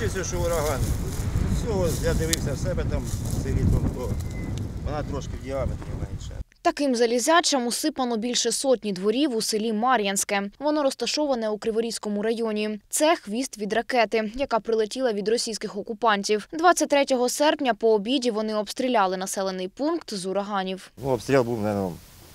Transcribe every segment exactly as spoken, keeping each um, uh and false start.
дивлюся, що ураган. Все, я дивився в себе там в селі, то вона трошки в діаметрі менше. Таким залізячам усипано більше сотні дворів у селі Мар'янське. Воно розташоване у Криворізькому районі. Це хвіст від ракети, яка прилетіла від російських окупантів. двадцять третього серпня по обіді вони обстріляли населений пункт з ураганів. Ну, обстріл був, мабуть,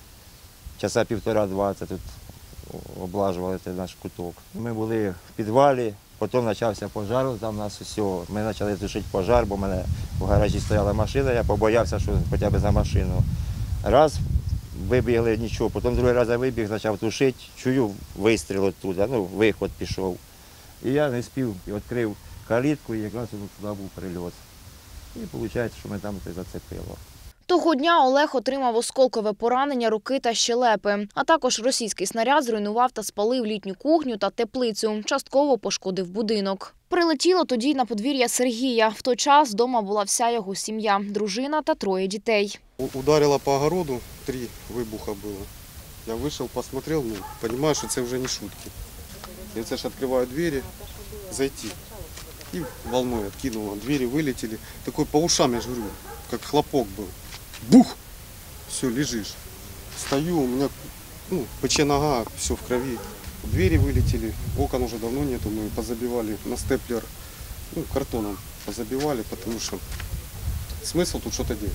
часа півтора-два, це тут облажували цей наш куток. Ми були в підвалі, потім почався пожар, там нас усього. Ми почали тушити пожар, бо в мене в гаражі стояла машина, я побоявся, що хоча б за машину. Раз, вибігли, нічого, потім другий раз я вибіг, почав тушити, чую вистріл оттуда, ну, виход пішов. І я не спів, і відкрив калітку, і якраз туди був прильот. І виходить, що ми там це зацепило. Того дня Олег отримав осколкове поранення руки та щелепи. А також російський снаряд зруйнував та спалив літню кухню та теплицю. Частково пошкодив будинок. Прилетіло тоді на подвір'я Сергія. В той час вдома була вся його сім'я – дружина та троє дітей. Ударило по огороду, три вибуха було. Я вийшов, посмотрел, ну, розумію, що це вже не шутки. Я це ж відкриваю двері, зайти. І волною відкинуло, двері вилетіли. Такой по ушам, я ж говорю, як хлопок був. Бух! Все, лежиш. Стою, у мене ну, пече нога, все в крові. Двери вылетели, окон уже давно нету, мы позабивали на степлер, ну, картоном позабивали, потому что смысл тут что-то делать.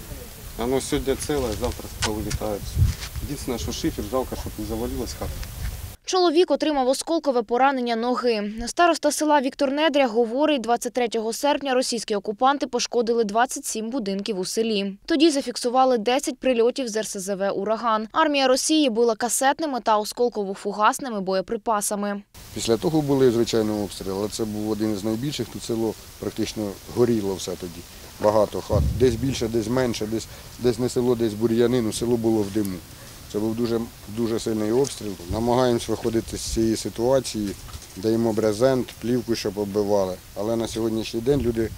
Оно сегодня целое, завтра повылетает. Единственное, что шифер, жалко, чтобы не завалилась хата. Чоловік отримав осколкове поранення ноги. Староста села Віктор Недря говорить, двадцять третього серпня російські окупанти пошкодили двадцять сім будинків у селі. Тоді зафіксували десять прильотів з ер ес зе ве «Ураган». Армія Росії била касетними та осколково-фугасними боєприпасами. Після того були, звичайно, обстріли, але це був один із найбільших. Тут село практично горіло все тоді. Багато хат. Десь більше, десь менше, десь, десь не село, десь бур'янин, село було в диму. Це був дуже, дуже сильний обстріл. Намагаємось виходити з цієї ситуації, даємо брезент, плівку, щоб оббивали. Але на сьогоднішній день люди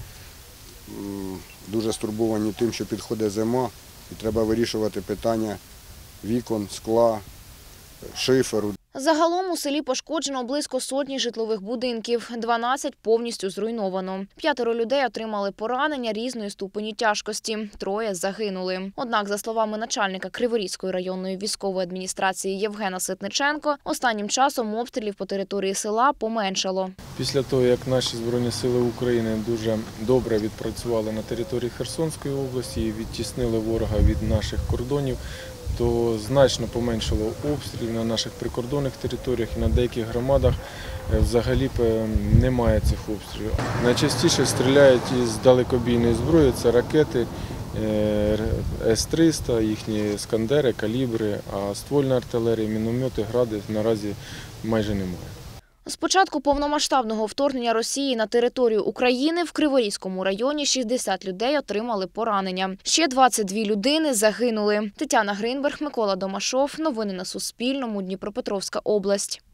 дуже стурбовані тим, що підходить зима і треба вирішувати питання вікон, скла, шиферу. Загалом у селі пошкоджено близько сотні житлових будинків, дванадцять повністю зруйновано. П'ятеро людей отримали поранення різної ступені тяжкості, троє загинули. Однак, за словами начальника Криворізької районної військової адміністрації Євгена Ситниченко, останнім часом обстрілів по території села поменшало. Після того, як наші Збройні сили України дуже добре відпрацювали на території Херсонської області і відтіснили ворога від наших кордонів, то значно поменшало обстрілів на наших прикордонних територіях і на деяких громадах взагалі немає цих обстрілів. Найчастіше стріляють із далекобійної зброї, це ракети ес триста, їхні «Іскандери», «Калібри», а ствольна артилерія, міномети, гради наразі майже немає. З початку повномасштабного вторгнення Росії на територію України в Криворізькому районі шістдесят людей отримали поранення. Ще двадцять дві людини загинули. Тетяна Гринберг, Микола Домашов. Новини на Суспільному. Дніпропетровська область.